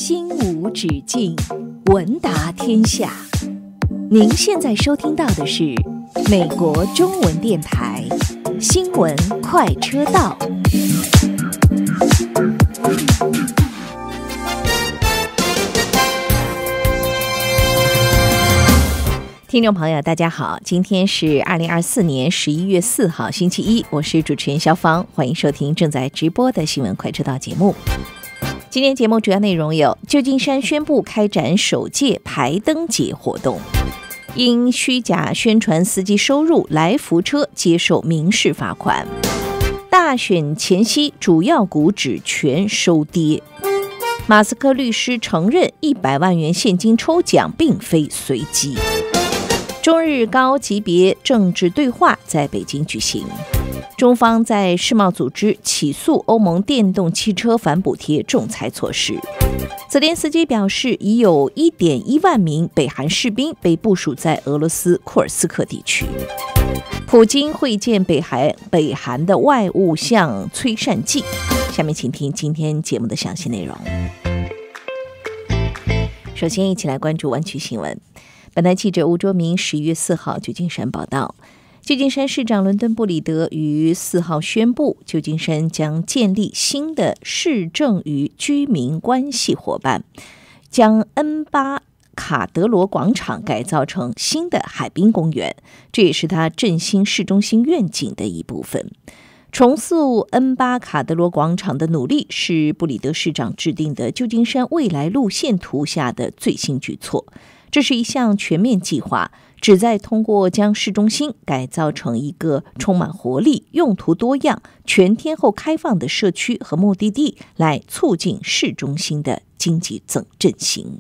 心无止境，闻达天下。您现在收听到的是美国中文电台新闻快车道。听众朋友大家好，今天是2024年11月4号星期一，我是主持人肖芳，欢迎收听正在直播的新闻快车道节目。今天节目主要内容有：旧金山宣布开展首届排灯节活动，因虚假宣传司机收入，来福车接受民事罚款，大选前夕主要股指全收跌，马斯克律师承认100万元现金抽奖并非随机，中日高级别政治对话在北京举行，中方在世贸组织起诉欧盟电动汽车反补贴仲裁措施。泽连斯基表示，已有1.1万名北韩士兵被部署在俄罗斯库尔斯克地区。普京会见北韩的外务相崔善季。下面请听今天节目的详细内容。首先一起来关注湾区新闻。本台记者吴卓明11月4号旧金山报道，旧金山市长伦敦布里德于4号宣布，旧金山将建立新的市政与居民关系伙伴，将恩巴卡德罗广场改造成新的海滨公园，这也是他振兴市中心愿景的一部分。重塑恩巴卡德罗广场的努力是布里德市长制定的旧金山未来路线图下的最新举措。这是一项全面计划，旨在通过将市中心改造成一个充满活力、用途多样、全天候开放的社区和目的地，来促进市中心的经济振兴。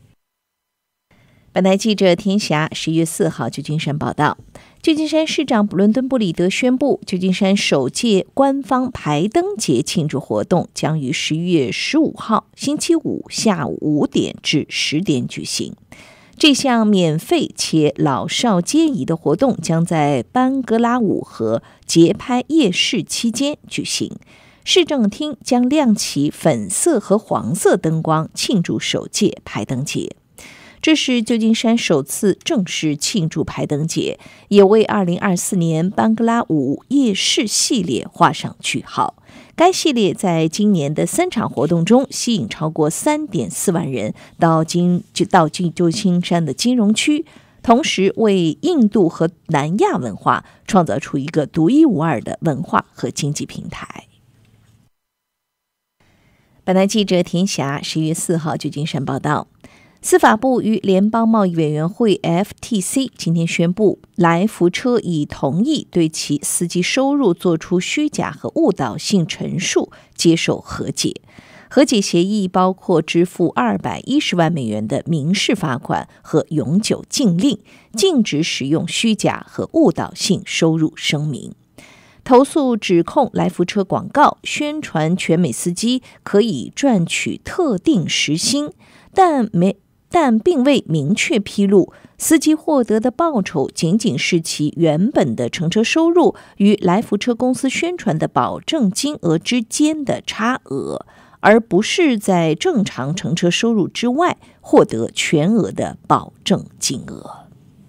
本台记者田霞11月4号旧金山报道，旧金山市长伦敦布里德宣布，旧金山首届官方排灯节庆祝活动将于11月15号星期五下午5点至10点举行。这项免费且老少皆宜的活动将在班格拉舞和节拍夜市期间举行。市政厅将亮起粉色和黄色灯光，庆祝首届排灯节。这是旧金山首次正式庆祝排灯节，也为2024年班格拉舞夜市系列画上句号。该系列在今年的3场活动中吸引超过3.4万人到旧金山的金融区，同时为印度和南亚文化创造出一个独一无二的文化和经济平台。本台记者田霞11月4号旧金山报道，司法部与联邦贸易委员会 FTC 今天宣布，来福车已同意对其司机收入做出虚假和误导性陈述，接受和解。和解协议包括支付210万美元的民事罚款和永久禁令，禁止使用虚假和误导性收入声明。投诉指控来福车广告宣传全美司机可以赚取特定时薪，但并未明确披露司机获得的报酬仅仅是其原本的乘车收入与来福车公司宣传的保证金额之间的差额，而不是在正常乘车收入之外获得全额的保证金额。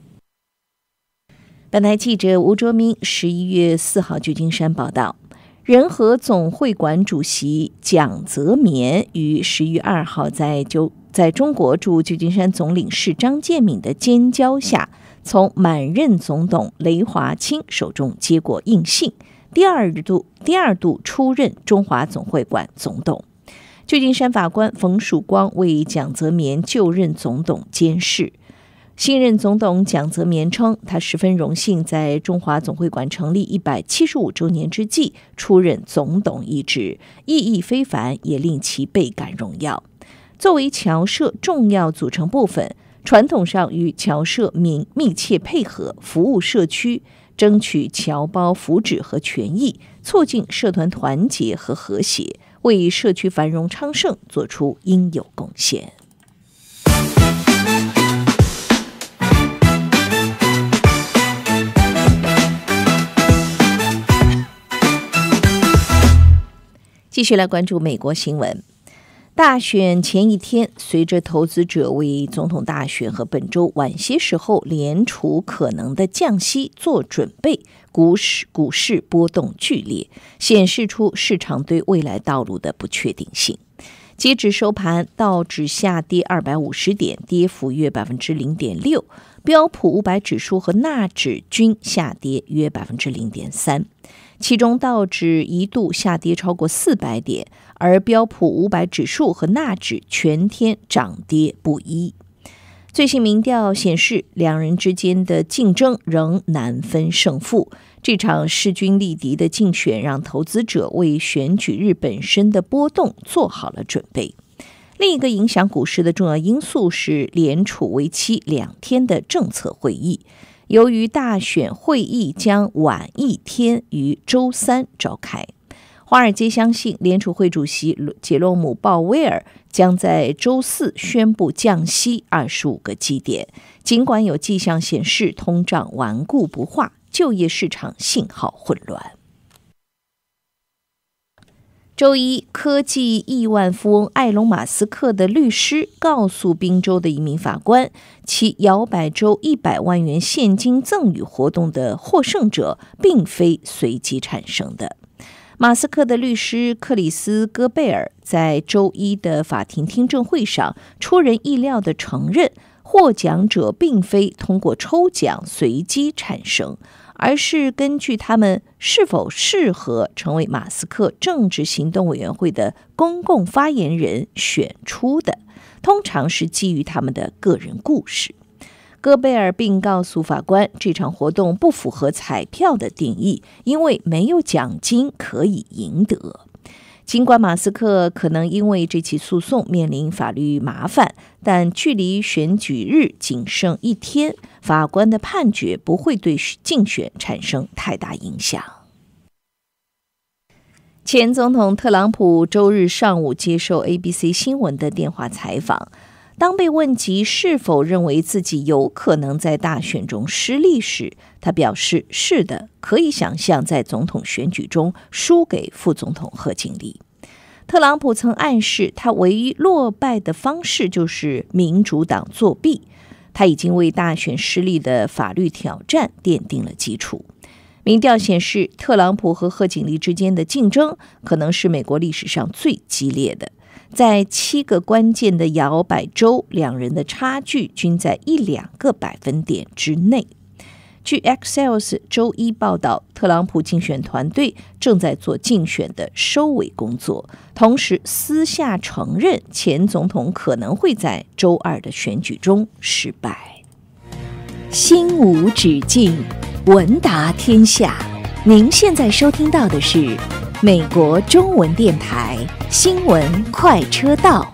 本台记者吴卓明11月4号旧金山报道，仁和总会馆主席蒋泽绵于11月2号在中国驻旧金山总领事张建敏的监教下，从满任总统雷华清手中接过印信，第二度出任中华总会馆总统。旧金山法官冯曙光为蒋泽绵就任总统监事。新任总统蒋泽绵称，他十分荣幸在中华总会馆成立175周年之际出任总统一职，意义非凡，也令其倍感荣耀。作为侨社重要组成部分，传统上与侨社密切配合，服务社区，争取侨胞福祉和权益，促进社团团结和和谐，为社区繁荣昌盛做出应有贡献。继续来关注美国新闻。 大选前一天，随着投资者为总统大选和本周晚些时候联储可能的降息做准备，股市波动剧烈，显示出市场对未来道路的不确定性。截止收盘，道指下跌250点，跌幅约 0.6%， 标普500指数和纳指均下跌约 0.3%。其中道指一度下跌超过400点，而标普500指数和纳指全天涨跌不一。最新民调显示，两人之间的竞争仍难分胜负。这场势均力敌的竞选让投资者为选举日本身的波动做好了准备。另一个影响股市的重要因素是联储为期2天的政策会议。由于大选会议将晚1天于周3召开，华尔街相信联储会主席杰罗姆·鲍威尔将在周4宣布降息25个基点。尽管有迹象显示通胀顽固不化，就业市场信号混乱。周一，科技亿万富翁埃隆·马斯克的律师告诉宾州的一名法官，其摇摆州100万元现金赠与活动的获胜者并非随机产生的。马斯克的律师克里斯·戈贝尔在周一的法庭听证会上出人意料地承认，获奖者并非通过抽奖随机产生，而是根据他们是否适合成为马斯克政治行动委员会的公共发言人选出的，通常是基于他们的个人故事。戈贝尔并告诉法官，这场活动不符合彩票的定义，因为没有奖金可以赢得。尽管马斯克可能因为这起诉讼面临法律麻烦，但距离选举日仅剩1天，法官的判决不会对竞选产生太大影响。前总统特朗普周日上午接受 ABC 新闻的电话采访，当被问及是否认为自己有可能在大选中失利时，他表示是的，可以想象在总统选举中输给副总统贺锦丽。特朗普曾暗示他唯一落败的方式就是民主党作弊，他已经为大选失利的法律挑战奠定了基础。民调显示，特朗普和贺锦丽之间的竞争可能是美国历史上最激烈的。在7个关键的摇摆州，两人的差距均在1-2个百分点之内。据 Axios 周一报道，特朗普竞选团队正在做竞选的收尾工作，同时私下承认前总统可能会在周2的选举中失败。心无止境，文达天下。您现在收听到的是美国中文电台新闻快车道。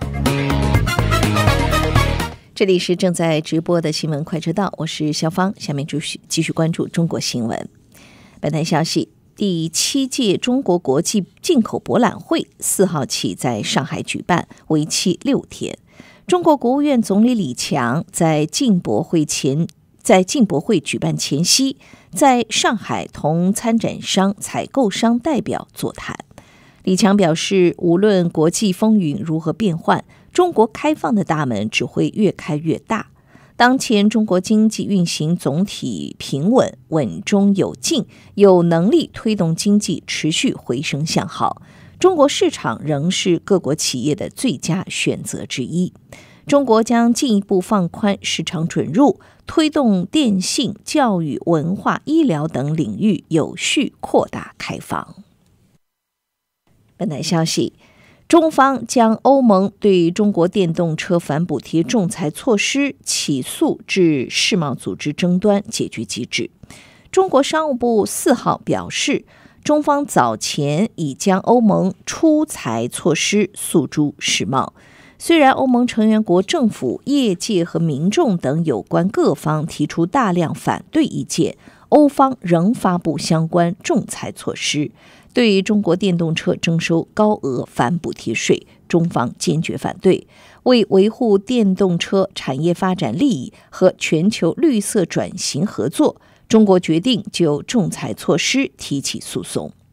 这里是正在直播的新闻快车道，我是肖芳。下面继续关注中国新闻。本台消息，第7届中国国际进口博览会4号起在上海举办，为期6天。中国国务院总理李强在进博会举办前夕，在上海同参展商、采购商代表座谈。李强表示，无论国际风云如何变幻，中国开放的大门只会越开越大。当前中国经济运行总体平稳，稳中有进，有能力推动经济持续回升向好。中国市场仍是各国企业的最佳选择之一。中国将进一步放宽市场准入，推动电信、教育、文化、医疗等领域有序扩大开放。本台消息，中方将欧盟对中国电动车反补贴仲裁措施起诉至世贸组织争端解决机制。中国商务部4号表示，中方早前已将欧盟出裁措施诉诸世贸。虽然欧盟成员国政府、业界和民众等有关各方提出大量反对意见，欧方仍发布相关仲裁措施，对中国电动车征收高额反补贴税，中方坚决反对。为维护电动车产业发展利益和全球绿色转型合作，中国决定就仲裁措施提起诉讼。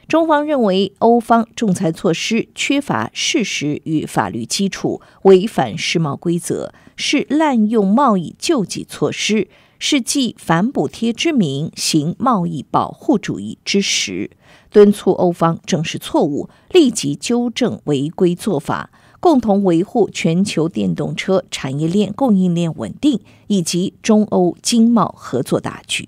中方认为欧方仲裁措施缺乏事实与法律基础，违反世贸规则，是滥用贸易救济措施，是继反补贴之名行贸易保护主义之实，敦促欧方正视错误，立即纠正违规做法，共同维护全球电动车产业链供应链稳定以及中欧经贸合作大局。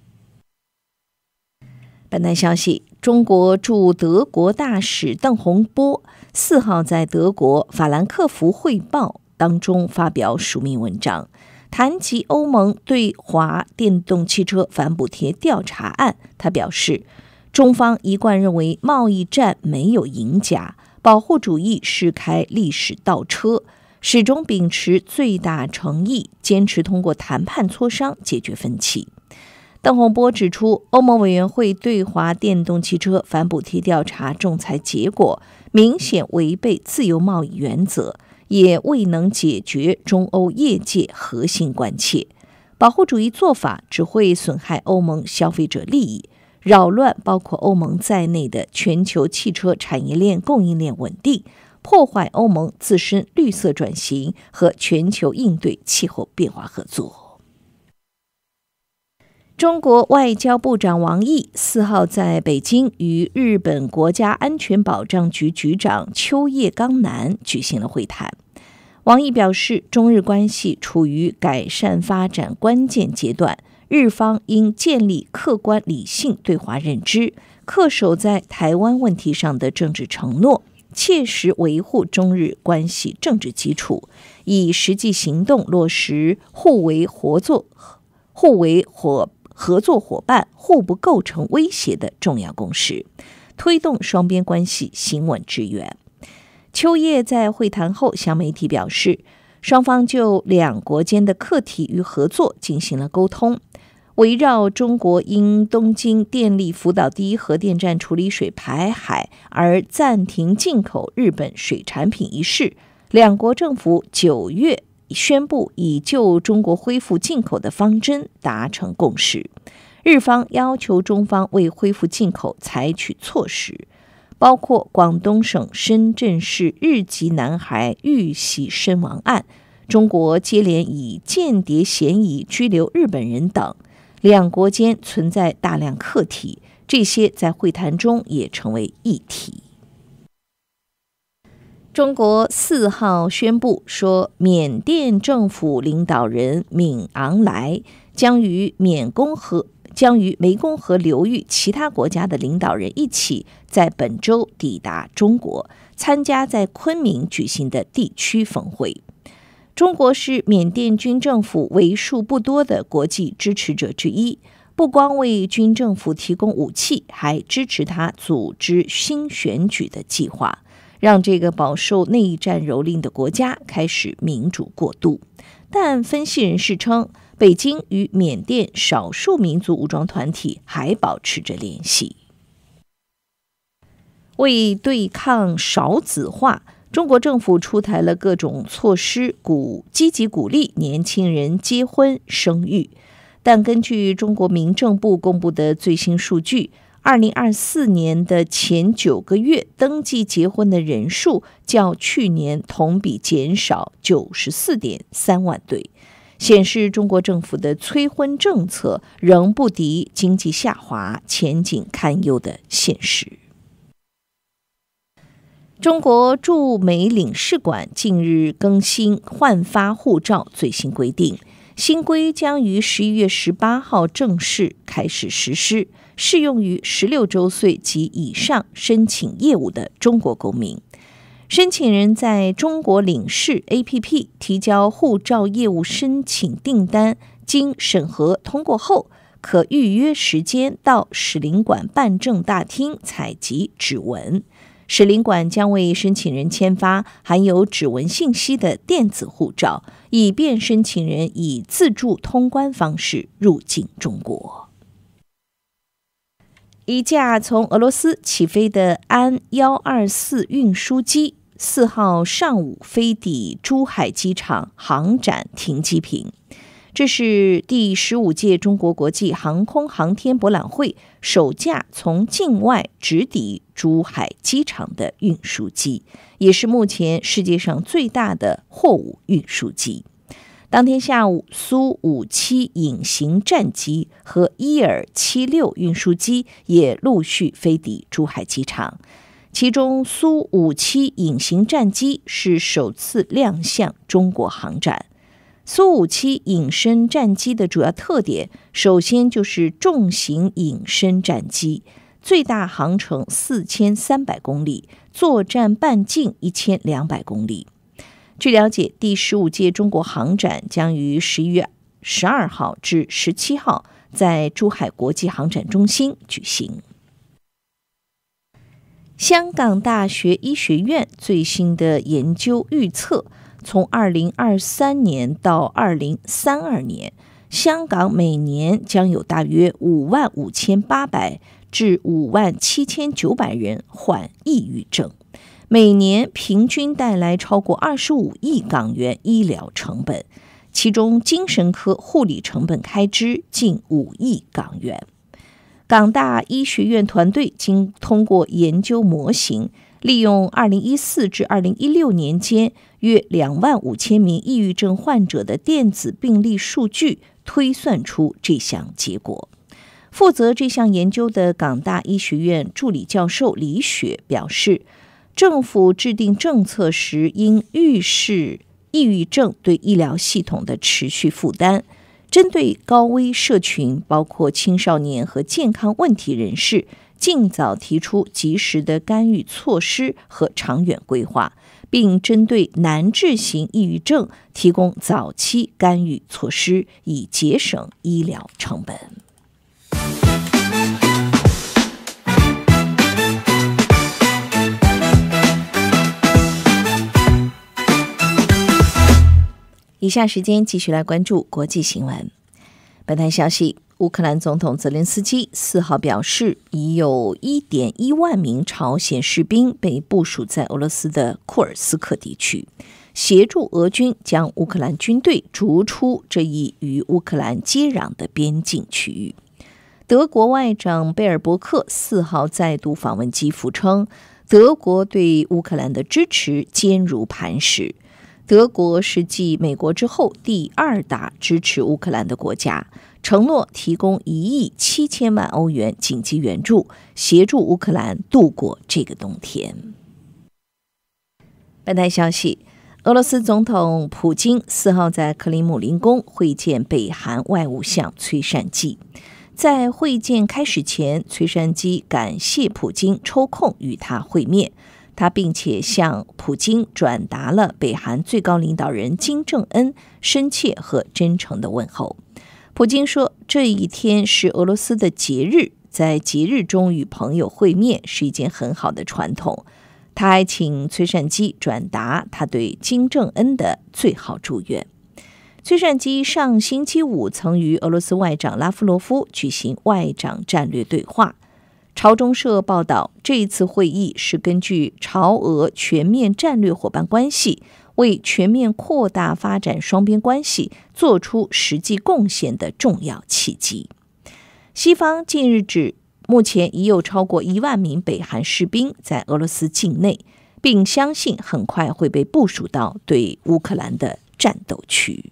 本台消息，中国驻德国大使邓洪波4号在德国法兰克福汇报当中发表署名文章，谈及欧盟对华电动汽车反补贴调查案。他表示，中方一贯认为贸易战没有赢家，保护主义是开历史倒车，始终秉持最大诚意，坚持通过谈判磋商解决分歧。邓洪波指出，欧盟委员会对华电动汽车反补贴调查仲裁结果明显违背自由贸易原则，也未能解决中欧业界核心关切。保护主义做法只会损害欧盟消费者利益，扰乱包括欧盟在内的全球汽车产业链供应链稳定，破坏欧盟自身绿色转型和全球应对气候变化合作。中国外交部长王毅4号在北京与日本国家安全保障局局长秋叶刚男举行了会谈。王毅表示，中日关系处于改善发展关键阶段，日方应建立客观理性对华认知，恪守在台湾问题上的政治承诺，切实维护中日关系政治基础，以实际行动落实互为合作伙伴、互不构成威胁的重要共识，推动双边关系行稳致远。秋叶在会谈后向媒体表示，双方就两国间的课题与合作进行了沟通，围绕中国因东京电力福岛第一核电站处理水排海而暂停进口日本水产品一事，两国政府9月宣布以就中国恢复进口的方针达成共识。日方要求中方为恢复进口采取措施，包括广东省深圳市日籍男孩遇袭身亡案，中国接连以间谍嫌疑拘留日本人等。两国间存在大量课题，这些在会谈中也成为议题。中国4号宣布说，缅甸政府领导人敏昂莱将与湄公河流域其他国家的领导人一起在本周抵达中国，参加在昆明举行的地区峰会。中国是缅甸军政府为数不多的国际支持者之一，不光为军政府提供武器，还支持他组织新选举的计划，让这个饱受内战蹂躏的国家开始民主过渡。但分析人士称，北京与缅甸少数民族武装团体还保持着联系。为对抗少子化，中国政府出台了各种措施，积极鼓励年轻人结婚生育。但根据中国民政部公布的最新数据，2024年的前9个月登记结婚的人数较去年同比减少94.3万对，显示中国政府的催婚政策仍不敌经济下滑、前景堪忧的现实。中国驻美领事馆近日更新换发护照最新规定，新规将于11月18号正式开始实施，适用于16周岁及以上申请业务的中国公民。申请人在中国领事 APP 提交护照业务申请订单，经审核通过后，可预约时间到使领馆办证大厅采集指纹。使领馆将为申请人签发含有指纹信息的电子护照，以便申请人以自助通关方式入境中国。一架从俄罗斯起飞的安124运输机4号上午飞抵珠海机场航展停机坪。 这是第15届中国国际航空航天博览会首架从境外直抵珠海机场的运输机，也是目前世界上最大的货物运输机。当天下午，苏57隐形战机和伊尔76运输机也陆续飞抵珠海机场。其中，苏57隐形战机是首次亮相中国航展。苏57隐身战机的主要特点，首先就是重型隐身战机，最大航程4300公里，作战半径1200公里。据了解，第15届中国航展将于11月12号至17号在珠海国际航展中心举行。香港大学医学院最新的研究预测，从2023年到2032年，香港每年将有大约55800至57900人患抑郁症，每年平均带来超过25亿港元医疗成本，其中精神科护理成本开支近5亿港元。港大医学院团队经通过研究模型，利用2014至2016年间约25000名抑郁症患者的电子病历数据，推算出这项结果。负责这项研究的港大医学院助理教授李雪表示，政府制定政策时应预示抑郁症对医疗系统的持续负担，针对高危社群，包括青少年和健康问题人士，尽早提出及时的干预措施和长远规划，并针对难治型抑郁症提供早期干预措施，以节省医疗成本。以下时间继续来关注国际新闻。本台消息，乌克兰总统泽连斯基4号表示，已有1.1万名朝鲜士兵被部署在俄罗斯的库尔斯克地区，协助俄军将乌克兰军队逐出这一与乌克兰接壤的边境区域。德国外长贝尔伯克4号再度访问基辅，称德国对乌克兰的支持坚如磐石。德国是继美国之后第2大支持乌克兰的国家，承诺提供1亿7000万欧元紧急援助，协助乌克兰度过这个冬天。本台消息，俄罗斯总统普京4号在克里姆林宫会见北韩外务相崔善基。在会见开始前，崔善基感谢普京抽空与他会面，他并且向普京转达了北韩最高领导人金正恩深切和真诚的问候。普京说，这一天是俄罗斯的节日，在节日中与朋友会面是一件很好的传统。他还请崔善基转达他对金正恩的最好祝愿。崔善基上星期五曾与俄罗斯外长拉夫罗夫举行外长战略对话。朝中社报道，这一次会议是根据朝俄全面战略伙伴关系，为全面扩大发展双边关系做出实际贡献的重要契机。西方近日指，目前已有超过1万名北韩士兵在俄罗斯境内，并相信很快会被部署到对乌克兰的战斗区。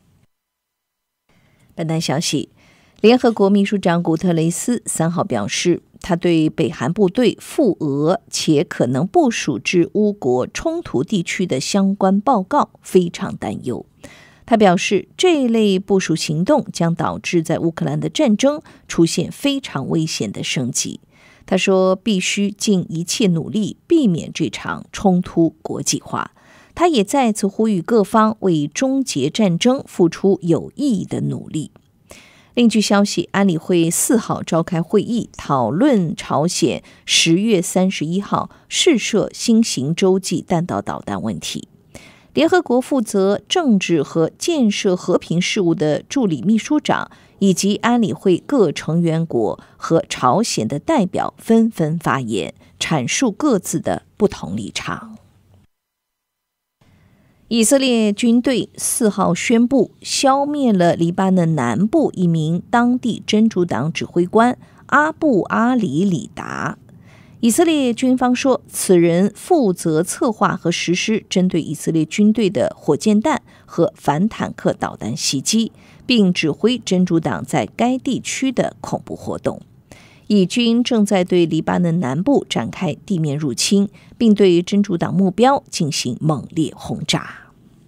本台消息，联合国秘书长古特雷斯3号表示，他对北韩部队赴俄且可能部署至乌国冲突地区的相关报告非常担忧。他表示，这一类部署行动将导致在乌克兰的战争出现非常危险的升级。他说，必须尽一切努力避免这场冲突国际化。他也再次呼吁各方为终结战争付出有意义的努力。另据消息，安理会4号召开会议，讨论朝鲜10月31号试射新型洲际弹道导弹问题。联合国负责政治和建设和平事务的助理秘书长以及安理会各成员国和朝鲜的代表纷纷发言，阐述各自的不同立场。 以色列军队4号宣布消灭了黎巴嫩南部一名当地真主党指挥官阿布阿里里达。以色列军方说，此人负责策划和实施针对以色列军队的火箭弹和反坦克导弹袭击，并指挥真主党在该地区的恐怖活动。以军正在对黎巴嫩南部展开地面入侵，并对真主党目标进行猛烈轰炸。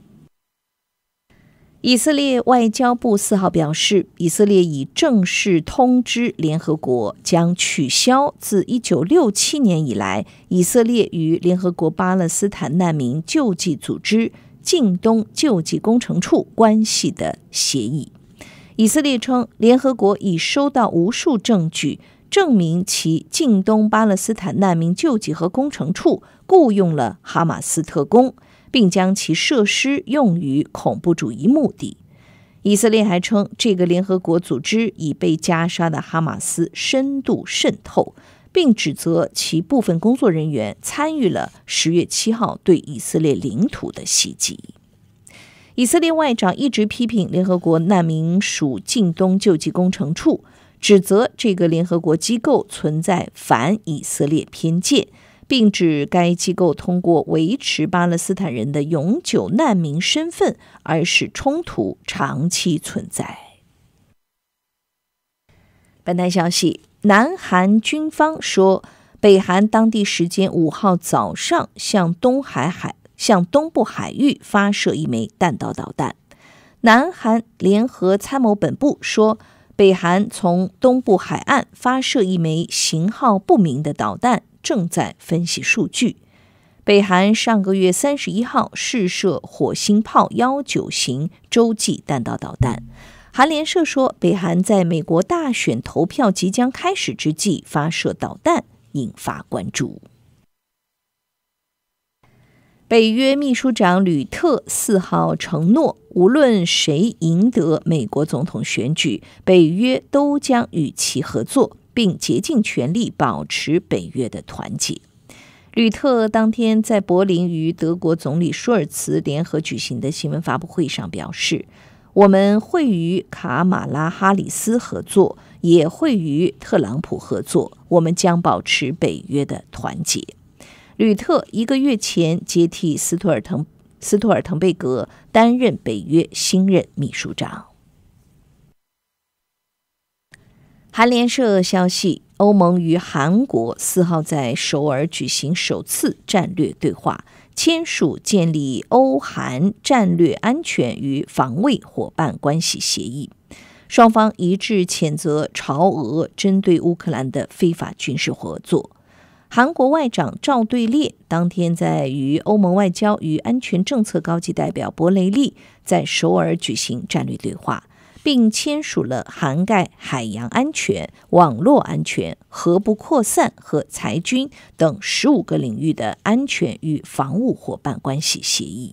以色列外交部4号表示，以色列已正式通知联合国，将取消自1967年以来以色列与联合国巴勒斯坦难民救济组织近东救济工程处关系的协议。以色列称，联合国已收到无数证据，证明其近东巴勒斯坦难民救济和工程处雇用了哈马斯特工，并将其设施用于恐怖主义目的。以色列还称，这个联合国组织已被加沙的哈马斯深度渗透，并指责其部分工作人员参与了10月7号对以色列领土的袭击。以色列外长一直批评联合国难民署近东救济工程处，指责这个联合国机构存在反以色列偏见，并指该机构通过维持巴勒斯坦人的永久难民身份，而使冲突长期存在。本台消息，南韩军方说，北韩当地时间5号早上向东部海域发射一枚弹道导弹。南韩联合参谋本部说，北韩从东部海岸发射一枚型号不明的导弹，正在分析数据。北韩上个月31号试射火星炮19型洲际弹道导弹。韩联社说，北韩在美国大选投票即将开始之际发射导弹，引发关注。北约秘书长吕特4号承诺，无论谁赢得美国总统选举，北约都将与其合作，并竭尽全力保持北约的团结。吕特当天在柏林与德国总理舒尔茨联合举行的新闻发布会上表示，我们会与卡马拉哈里斯合作，也会与特朗普合作，我们将保持北约的团结。吕特1个月前接替斯托尔滕贝格担任北约新任秘书长。韩联社消息，欧盟与韩国4号在首尔举行首次战略对话，签署建立欧韩战略安全与防卫伙伴关系协议。双方一致谴责朝俄针对乌克兰的非法军事合作。韩国外长赵对列当天在与欧盟外交与安全政策高级代表博雷利在首尔举行战略对话，并签署了涵盖海洋安全、网络安全、核不扩散和裁军等15个领域的安全与防务伙伴关系协议。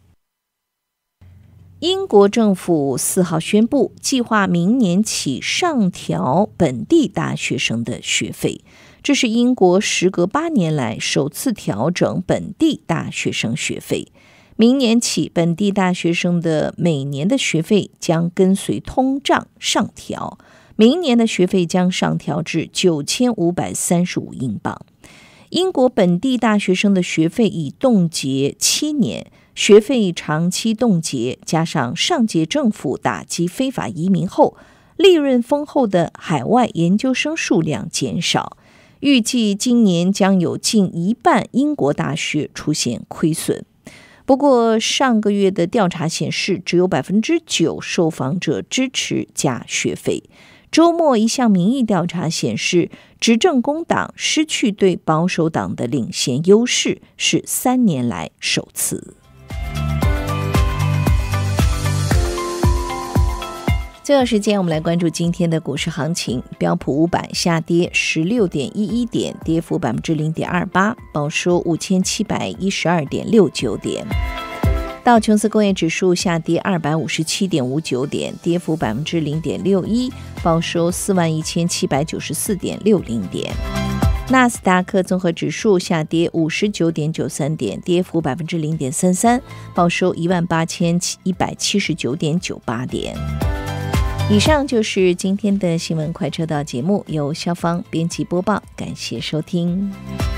英国政府4号宣布，计划明年起上调本地大学生的学费，这是英国时隔8年来首次调整本地大学生学费。明年起，本地大学生的每年的学费将跟随通胀上调，明年的学费将上调至9535英镑。英国本地大学生的学费已冻结7年，学费长期冻结，加上上届政府打击非法移民后，利润丰厚的海外研究生数量减少，预计今年将有近一半英国大学出现亏损。不过，上个月的调查显示，只有9%受访者支持加学费。周末一项民意调查显示，执政工党失去对保守党的领先优势，是3年来首次。最后时间，我们来关注今天的股市行情。标普500下跌16.11点，跌幅0.28%，报收5712.69点。道琼斯工业指数下跌257.59点，跌幅0.61%，报收41794.60点。 纳斯达克综合指数下跌59.93点，跌幅0.33%，报收18179.98点。以上就是今天的新闻快车道节目，由肖芳编辑播报，感谢收听。